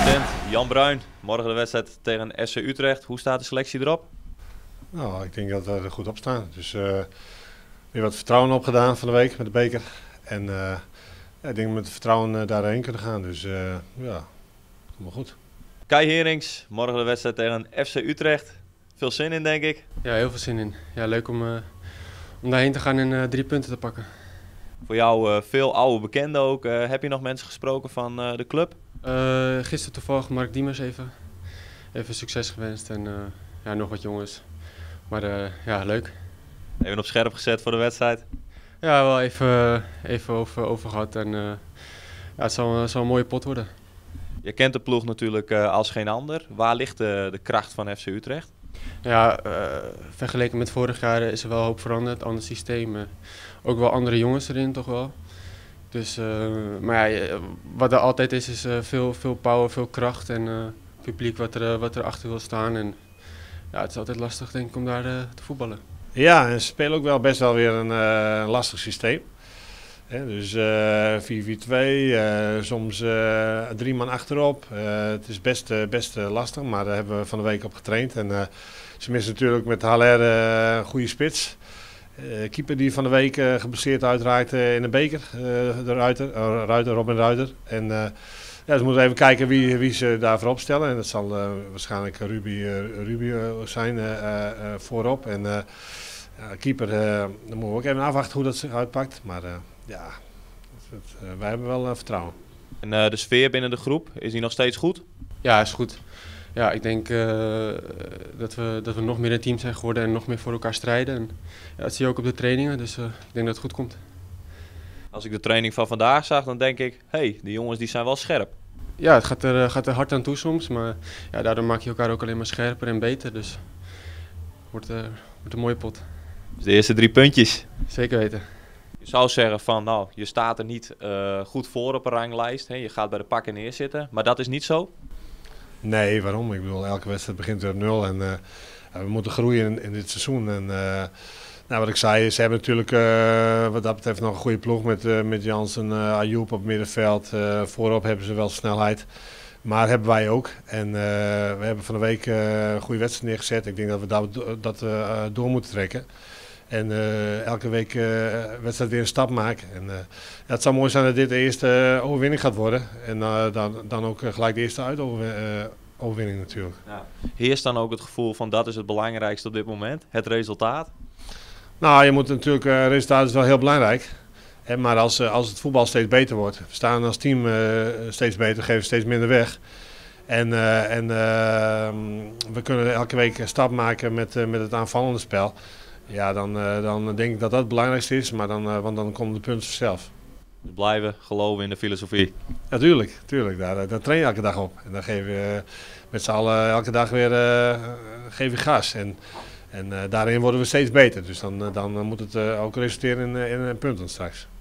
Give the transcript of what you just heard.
Assistent Jan Bruin, morgen de wedstrijd tegen FC Utrecht. Hoe staat de selectie erop? Nou, ik denk dat we er goed op staan. Dus weer wat vertrouwen opgedaan van de week met de beker. En ja, ik denk dat we met vertrouwen daarheen kunnen gaan. Dus ja, helemaal goed. Kai Herings, morgen de wedstrijd tegen FC Utrecht. Veel zin in, denk ik. Ja, heel veel zin in. Ja, leuk om daarheen te gaan en 3 punten te pakken. Voor jou veel oude bekenden ook. Heb je nog mensen gesproken van de club? Gisteren toevallig Mark Diemers even succes gewenst en ja, nog wat jongens. Maar ja, leuk. Even op scherp gezet voor de wedstrijd. Ja, wel even over gehad en ja, het zal een mooie pot worden. Je kent de ploeg natuurlijk als geen ander. Waar ligt de kracht van FC Utrecht? Ja, vergeleken met vorig jaar is er wel hoop veranderd. Ander systeem, ook wel andere jongens erin toch wel. Dus, maar ja, wat er altijd is veel power, veel kracht en publiek wat er achter wil staan. En ja, het is altijd lastig denk ik om daar te voetballen. Ja, en ze spelen ook wel best wel weer een lastig systeem. Dus 4-4-2, soms 3 man achterop. Het is best lastig, maar daar hebben we van de week op getraind. En ze missen natuurlijk met Haller een goede spits. Keeper die van de week geblesseerd uitraakte in de beker, Robin Ruiter. En ja, ze moeten even kijken wie ze daarvoor opstellen. En dat zal waarschijnlijk Ruby zijn voorop. En keeper, dan moeten we ook even afwachten hoe dat zich uitpakt. Maar ja, wij hebben wel vertrouwen. En de sfeer binnen de groep, is die nog steeds goed? Ja, is goed. Ja, ik denk dat we nog meer een team zijn geworden en nog meer voor elkaar strijden. En, ja, dat zie je ook op de trainingen, dus ik denk dat het goed komt. Als ik de training van vandaag zag, dan denk ik, hey, die jongens die zijn wel scherp. Ja, het gaat er hard aan toe soms, maar ja, daardoor maak je elkaar ook alleen maar scherper en beter. Dus wordt een mooie pot. Dus de eerste 3 puntjes. Zeker weten. Je zou zeggen van, nou, je staat er niet goed voor op een ranglijst. Hè? Je gaat bij de pakken neerzitten, maar dat is niet zo? Nee, waarom? Ik bedoel, elke wedstrijd begint weer op 0 en we moeten groeien in dit seizoen. En nou, wat ik zei, ze hebben natuurlijk wat dat betreft nog een goede ploeg met Jansen, Ayoub op het middenveld. Voorop hebben ze wel snelheid, maar hebben wij ook. En we hebben van de week een goede wedstrijd neergezet. Ik denk dat we dat door moeten trekken. En elke week wedstrijd weer een stap maken. En, ja, het zou mooi zijn dat dit de eerste overwinning gaat worden. En dan ook gelijk de eerste overwinning natuurlijk. Ja. Heerst dan ook het gevoel van dat is het belangrijkste op dit moment? Het resultaat? Nou, je moet natuurlijk, resultaat is wel heel belangrijk. Hè, maar als het voetbal steeds beter wordt. We staan als team steeds beter, geven steeds minder weg. En we kunnen elke week een stap maken met het aanvallende spel. Ja, dan denk ik dat dat het belangrijkste is, maar want dan komen de punten vanzelf. Dus blijven geloven in de filosofie. Ja, tuurlijk. Daar train je elke dag op. En dan geef je met z'n allen elke dag weer geef je gas. En daarin worden we steeds beter. Dus dan moet het ook resulteren in punten straks.